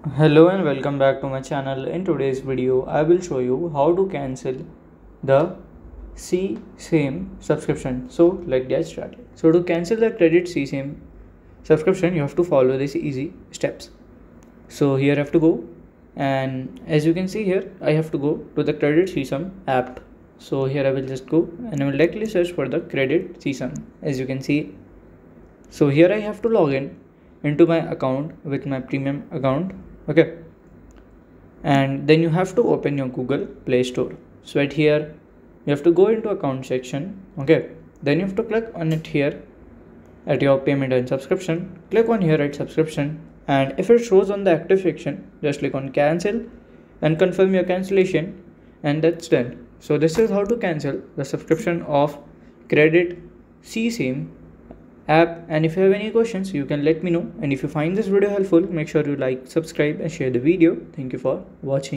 Hello and welcome back to my channel. In today's video, I will show you how to cancel the Same subscription. So let's get started. So to cancel the Credit Sesame subscription, you have to follow these easy steps. So here I have to go, and as you can see here, I have to go to the Credit Sesame app. So here I will just go and I will directly search for the Credit Sesame, as you can see. So here I have to log in into my account with my premium account. Okay, and then you have to open your Google Play Store. So right here you have to go into account section. Okay, then you have to click on it here at your payment and subscription. Click on here at subscription, and if it shows on the active section, just click on cancel and confirm your cancellation, and that's done. So this is how to cancel the subscription of Credit Sesame app. And if you have any questions, you can let me know, and if you find this video helpful, make sure you like, subscribe and share the video. Thank you for watching.